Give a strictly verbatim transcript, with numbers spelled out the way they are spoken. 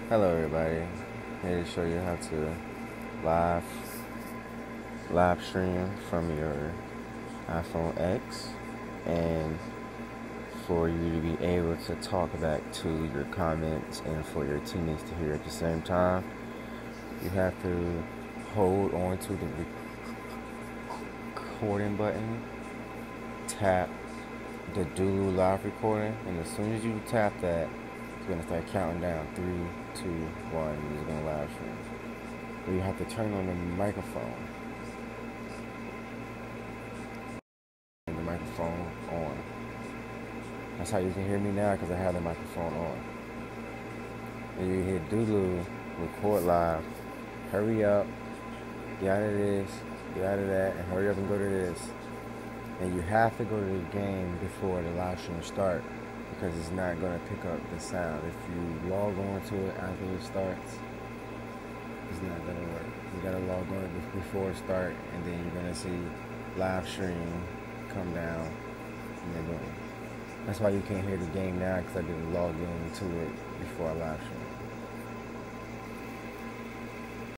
Hello everybody, here to show you how to live live stream from your iPhone X, and for you to be able to talk back to your comments and for your teammates to hear at the same time. You have to hold on to the recording button, tap the Dulu live recording, and as soon as you tap that, it's gonna start counting down three, two, one, and it's gonna live stream. But you have to turn on the microphone. And the microphone on. That's how you can hear me now, because I have the microphone on. And you hear Dulu record live. Hurry up, get out of this, get out of that, and hurry up and go to this. And you have to go to the game before the live stream start, because it's not going to pick up the sound. If you log on to it after it starts, it's not going to work. You got to log on before it start, and then you're going to see live stream come down, and then boom. That's why you can't hear the game now, because I didn't log in to it before I live stream.